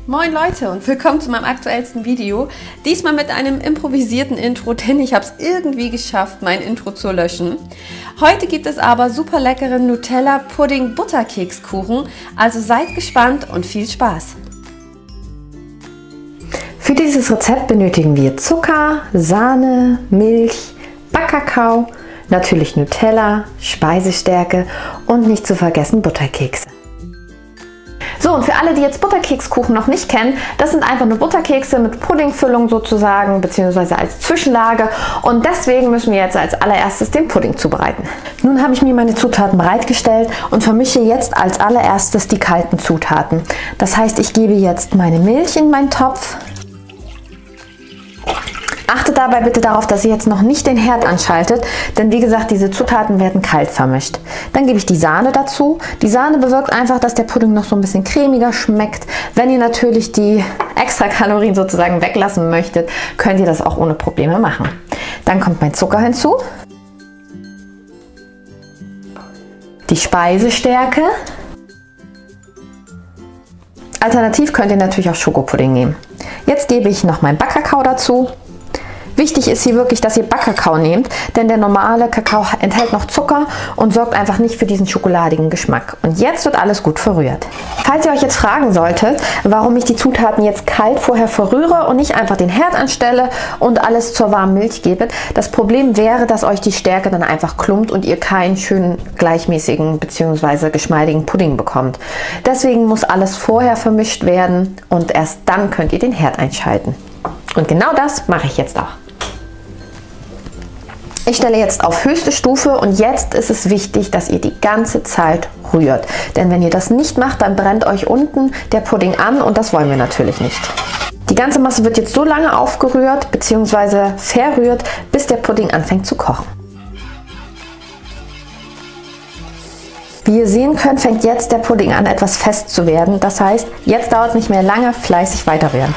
Moin Leute und willkommen zu meinem aktuellsten Video. Diesmal mit einem improvisierten Intro, denn ich habe es irgendwie geschafft, mein Intro zu löschen. Heute gibt es aber super leckeren Nutella-Pudding-Butterkekskuchen, also seid gespannt und viel Spaß! Für dieses Rezept benötigen wir Zucker, Sahne, Milch, Backkakao, natürlich Nutella, Speisestärke und nicht zu vergessen Butterkekse. So, und für alle, die jetzt Butterkekskuchen noch nicht kennen, das sind einfach nur Butterkekse mit Puddingfüllung sozusagen, beziehungsweise als Zwischenlage. Und deswegen müssen wir jetzt als allererstes den Pudding zubereiten. Nun habe ich mir meine Zutaten bereitgestellt und vermische jetzt als allererstes die kalten Zutaten. Das heißt, ich gebe jetzt meine Milch in meinen Topf. Achtet dabei bitte darauf, dass ihr jetzt noch nicht den Herd anschaltet, denn wie gesagt, diese Zutaten werden kalt vermischt. Dann gebe ich die Sahne dazu. Die Sahne bewirkt einfach, dass der Pudding noch so ein bisschen cremiger schmeckt. Wenn ihr natürlich die extra Kalorien sozusagen weglassen möchtet, könnt ihr das auch ohne Probleme machen. Dann kommt mein Zucker hinzu, die Speisestärke. Alternativ könnt ihr natürlich auch Schokopudding nehmen. Jetzt gebe ich noch meinen Backkakao dazu. Wichtig ist hier wirklich, dass ihr Backkakao nehmt, denn der normale Kakao enthält noch Zucker und sorgt einfach nicht für diesen schokoladigen Geschmack. Und jetzt wird alles gut verrührt. Falls ihr euch jetzt fragen solltet, warum ich die Zutaten jetzt kalt vorher verrühre und nicht einfach den Herd anstelle und alles zur warmen Milch gebe, das Problem wäre, dass euch die Stärke dann einfach klumpt und ihr keinen schönen gleichmäßigen bzw. geschmeidigen Pudding bekommt. Deswegen muss alles vorher vermischt werden und erst dann könnt ihr den Herd einschalten. Und genau das mache ich jetzt auch. Ich stelle jetzt auf höchste Stufe und jetzt ist es wichtig, dass ihr die ganze Zeit rührt. Denn wenn ihr das nicht macht, dann brennt euch unten der Pudding an und das wollen wir natürlich nicht. Die ganze Masse wird jetzt so lange aufgerührt bzw. verrührt, bis der Pudding anfängt zu kochen. Wie ihr sehen könnt, fängt jetzt der Pudding an, etwas fest zu werden. Das heißt, jetzt dauert es nicht mehr lange, fleißig weiter rühren.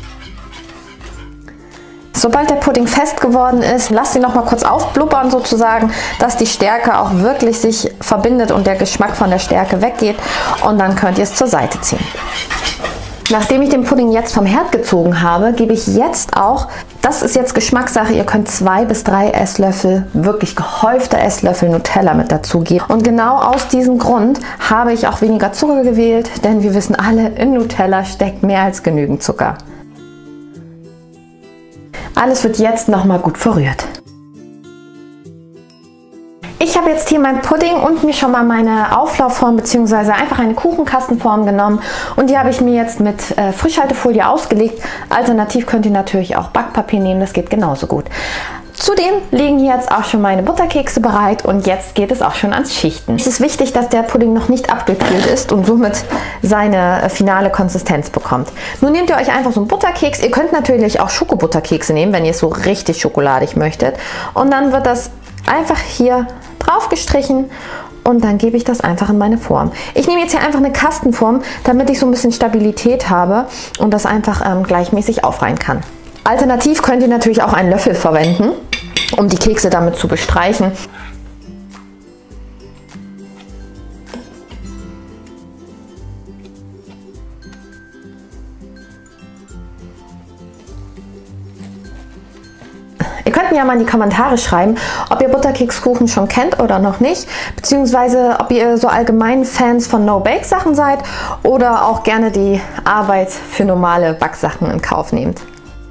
Sobald der Pudding fest geworden ist, lasst ihn noch mal kurz aufblubbern sozusagen, dass die Stärke auch wirklich sich verbindet und der Geschmack von der Stärke weggeht und dann könnt ihr es zur Seite ziehen. Nachdem ich den Pudding jetzt vom Herd gezogen habe, gebe ich jetzt auch, das ist jetzt Geschmackssache, ihr könnt 2 bis 3 Esslöffel, wirklich gehäufte Esslöffel Nutella mit dazu geben. Und genau aus diesem Grund habe ich auch weniger Zucker gewählt, denn wir wissen alle, in Nutella steckt mehr als genügend Zucker. Alles wird jetzt nochmal gut verrührt. Ich habe jetzt hier meinen Pudding und mir schon mal meine Auflaufform bzw. einfach eine Kuchenkastenform genommen und die habe ich mir jetzt mit Frischhaltefolie ausgelegt. Alternativ könnt ihr natürlich auch Backpapier nehmen, das geht genauso gut. Zudem liegen hier jetzt auch schon meine Butterkekse bereit und jetzt geht es auch schon ans Schichten. Es ist wichtig, dass der Pudding noch nicht abgekühlt ist und somit seine finale Konsistenz bekommt. Nun nehmt ihr euch einfach so einen Butterkeks. Ihr könnt natürlich auch Schokobutterkekse nehmen, wenn ihr es so richtig schokoladig möchtet. Und dann wird das einfach hier drauf gestrichen und dann gebe ich das einfach in meine Form. Ich nehme jetzt hier einfach eine Kastenform, damit ich so ein bisschen Stabilität habe und das einfach gleichmäßig aufreihen kann. Alternativ könnt ihr natürlich auch einen Löffel verwenden, um die Kekse damit zu bestreichen. Ihr könnt mir ja mal in die Kommentare schreiben, ob ihr Butterkekskuchen schon kennt oder noch nicht, beziehungsweise ob ihr so allgemein Fans von No-Bake-Sachen seid oder auch gerne die Arbeit für normale Backsachen in Kauf nehmt.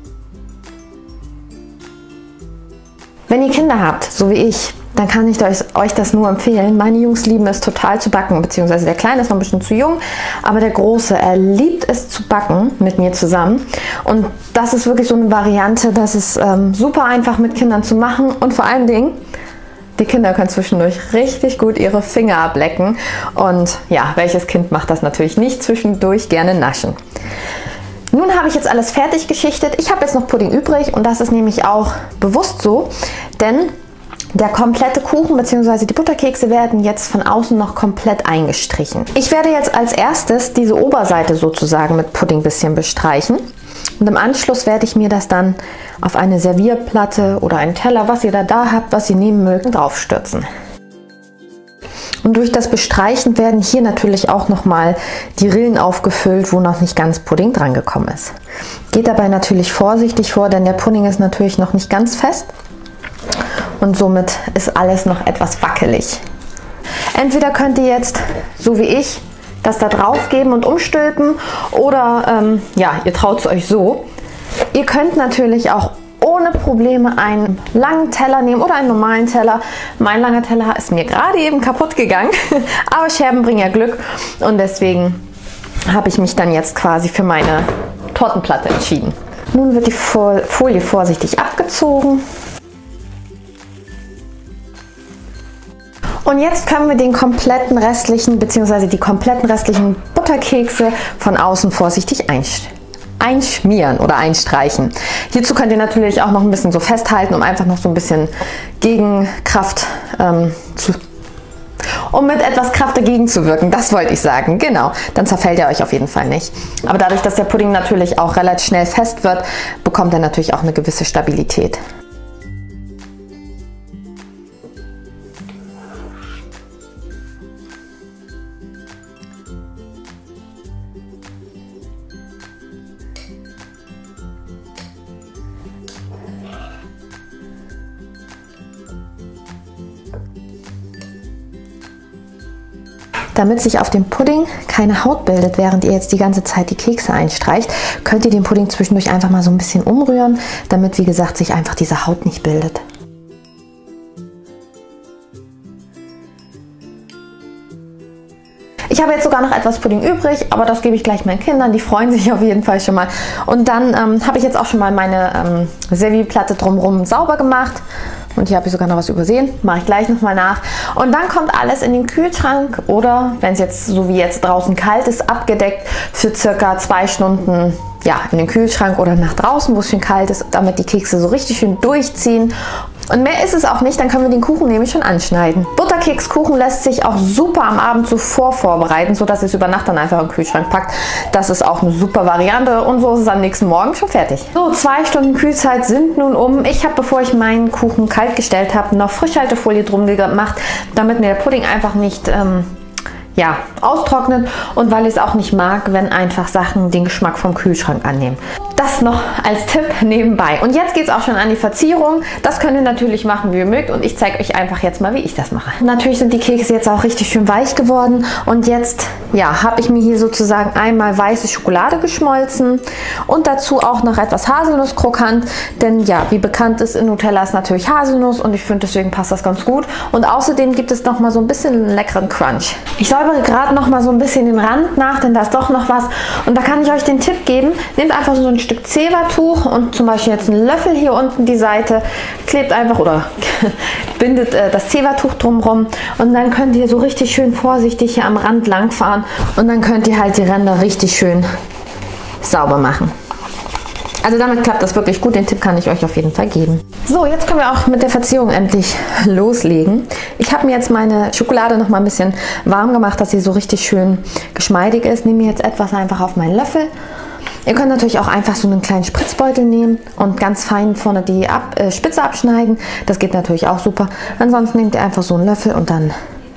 Wenn ihr Kinder habt, so wie ich, dann kann ich euch das nur empfehlen. Meine Jungs lieben es total zu backen, beziehungsweise der Kleine ist noch ein bisschen zu jung, aber der Große, er liebt es zu backen mit mir zusammen. Und das ist wirklich so eine Variante, das ist super einfach mit Kindern zu machen und vor allen Dingen, die Kinder können zwischendurch richtig gut ihre Finger ablecken. Und ja, welches Kind macht das natürlich nicht zwischendurch gerne naschen? Nun habe ich jetzt alles fertig geschichtet. Ich habe jetzt noch Pudding übrig und das ist nämlich auch bewusst so, denn der komplette Kuchen bzw. die Butterkekse werden jetzt von außen noch komplett eingestrichen. Ich werde jetzt als erstes diese Oberseite sozusagen mit Pudding ein bisschen bestreichen und im Anschluss werde ich mir das dann auf eine Servierplatte oder einen Teller, was ihr da habt, was ihr nehmen mögt, draufstürzen. Und durch das Bestreichen werden hier natürlich auch nochmal die Rillen aufgefüllt, wo noch nicht ganz Pudding dran gekommen ist. Geht dabei natürlich vorsichtig vor, denn der Pudding ist natürlich noch nicht ganz fest und somit ist alles noch etwas wackelig. Entweder könnt ihr jetzt, so wie ich, das da drauf geben und umstülpen oder ja, ihr traut es euch so. Ihr könnt natürlich auch ohne Probleme einen langen Teller nehmen oder einen normalen Teller. Mein langer Teller ist mir gerade eben kaputt gegangen, aber Scherben bringen ja Glück und deswegen habe ich mich dann jetzt quasi für meine Tortenplatte entschieden. Nun wird die Folie vorsichtig abgezogen. Und jetzt können wir den kompletten restlichen bzw. die kompletten restlichen Butterkekse von außen vorsichtig einschmieren oder einstreichen. Hierzu könnt ihr natürlich auch noch ein bisschen so festhalten, um einfach noch so ein bisschen Gegenkraft um mit etwas Kraft dagegen zu wirken. Das wollte ich sagen, genau. Dann zerfällt er euch auf jeden Fall nicht. Aber dadurch, dass der Pudding natürlich auch relativ schnell fest wird, bekommt er natürlich auch eine gewisse Stabilität. Damit sich auf dem Pudding keine Haut bildet, während ihr jetzt die ganze Zeit die Kekse einstreicht, könnt ihr den Pudding zwischendurch einfach mal so ein bisschen umrühren, damit, wie gesagt, sich einfach diese Haut nicht bildet. Ich habe jetzt sogar noch etwas Pudding übrig, aber das gebe ich gleich meinen Kindern, die freuen sich auf jeden Fall schon mal. Und dann habe ich jetzt auch schon mal meine Servierplatte drumherum sauber gemacht. Und hier habe ich sogar noch was übersehen, mache ich gleich nochmal nach. Und dann kommt alles in den Kühlschrank oder, wenn es jetzt so wie jetzt draußen kalt ist, abgedeckt für circa 2 Stunden ja, in den Kühlschrank oder nach draußen, wo es schön kalt ist, damit die Kekse so richtig schön durchziehen. Und mehr ist es auch nicht, dann können wir den Kuchen nämlich schon anschneiden. Butterkekskuchen lässt sich auch super am Abend zuvor vorbereiten, sodass ihr es über Nacht dann einfach im Kühlschrank packt. Das ist auch eine super Variante und so ist es am nächsten Morgen schon fertig. So, 2 Stunden Kühlzeit sind nun um. Ich habe, bevor ich meinen Kuchen kalt gestellt habe, noch Frischhaltefolie drum gemacht, damit mir der Pudding einfach nicht ja, austrocknet und weil ich es auch nicht mag, wenn einfach Sachen den Geschmack vom Kühlschrank annehmen. Das noch als Tipp nebenbei. Und jetzt geht es auch schon an die Verzierung. Das könnt ihr natürlich machen, wie ihr mögt und ich zeige euch einfach jetzt mal, wie ich das mache. Natürlich sind die Kekse jetzt auch richtig schön weich geworden und jetzt ja, habe ich mir hier sozusagen einmal weiße Schokolade geschmolzen und dazu auch noch etwas Haselnusskrokant, denn ja, wie bekannt ist, in Nutella ist natürlich Haselnuss und ich finde, deswegen passt das ganz gut. Und außerdem gibt es noch mal so ein bisschen einen leckeren Crunch. Ich säubere gerade noch mal so ein bisschen den Rand nach, denn da ist doch noch was und da kann ich euch den Tipp geben, nehmt einfach so ein Stück Zewa-Tuch und zum Beispiel jetzt einen Löffel hier unten die Seite, klebt einfach oder bindet das Zewa-Tuch drumherum und dann könnt ihr so richtig schön vorsichtig hier am Rand lang fahren und dann könnt ihr halt die Ränder richtig schön sauber machen. Also damit klappt das wirklich gut, den Tipp kann ich euch auf jeden Fall geben. So, jetzt können wir auch mit der Verzierung endlich loslegen. Ich habe mir jetzt meine Schokolade noch mal ein bisschen warm gemacht, dass sie so richtig schön geschmeidig ist. Nehme jetzt etwas einfach auf meinen Löffel. Ihr könnt natürlich auch einfach so einen kleinen Spritzbeutel nehmen und ganz fein vorne die Spitze abschneiden. Das geht natürlich auch super. Ansonsten nehmt ihr einfach so einen Löffel und dann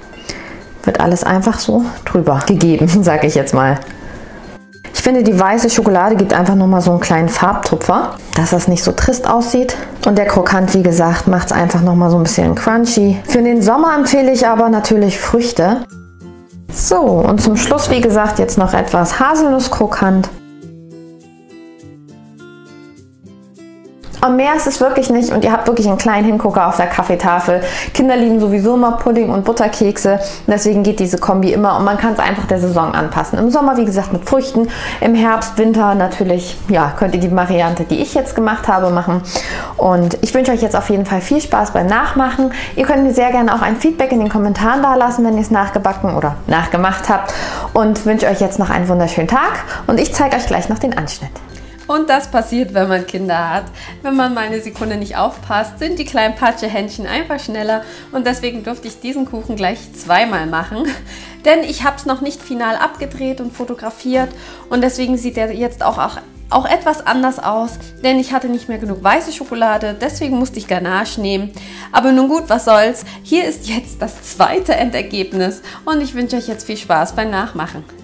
wird alles einfach so drüber gegeben, sage ich jetzt mal. Ich finde, die weiße Schokolade gibt einfach nochmal so einen kleinen Farbtupfer, dass das nicht so trist aussieht. Und der Krokant, wie gesagt, macht es einfach nochmal so ein bisschen crunchy. Für den Sommer empfehle ich aber natürlich Früchte. So, und zum Schluss, wie gesagt, jetzt noch etwas Haselnusskrokant. Und mehr ist es wirklich nicht und ihr habt wirklich einen kleinen Hingucker auf der Kaffeetafel. Kinder lieben sowieso immer Pudding und Butterkekse, deswegen geht diese Kombi immer und man kann es einfach der Saison anpassen. Im Sommer, wie gesagt, mit Früchten, im Herbst, Winter natürlich, ja, könnt ihr die Variante, die ich jetzt gemacht habe, machen. Und ich wünsche euch jetzt auf jeden Fall viel Spaß beim Nachmachen. Ihr könnt mir sehr gerne auch ein Feedback in den Kommentaren da lassen, wenn ihr es nachgebacken oder nachgemacht habt und wünsche euch jetzt noch einen wunderschönen Tag und ich zeige euch gleich noch den Anschnitt. Und das passiert, wenn man Kinder hat. Wenn man mal eine Sekunde nicht aufpasst, sind die kleinen Patschehändchen einfach schneller und deswegen durfte ich diesen Kuchen gleich zweimal machen. Denn ich habe es noch nicht final abgedreht und fotografiert und deswegen sieht er jetzt auch auch etwas anders aus, denn ich hatte nicht mehr genug weiße Schokolade, deswegen musste ich Ganache nehmen. Aber nun gut, was soll's. Hier ist jetzt das zweite Endergebnis und ich wünsche euch jetzt viel Spaß beim Nachmachen.